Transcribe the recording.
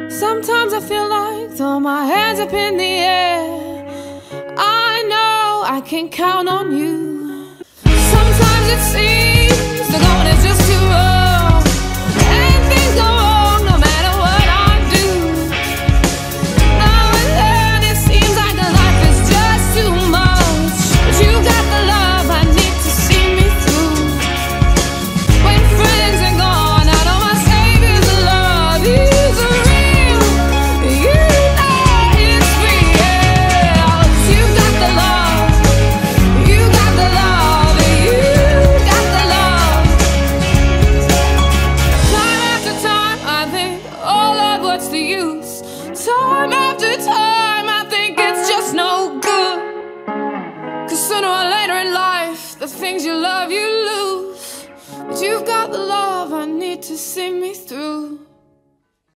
Sometimes I feel like throw my hands up in the air. I know I can count on you. Sometimes it seems the going is just too wrong, and things go wrong no matter what I do. Now and then it seems like life is just too much, but you got the love I need to see me through. When friends are gone, I know my Savior's love is real. You know it's real. You got the love. You got the love. You got the love. Time after time, I think, oh Lord, what's the use? Time after time, I think it's just no good. 'Cause sooner or later in life, the things you love, you lose. But you've got the love I need to see me through.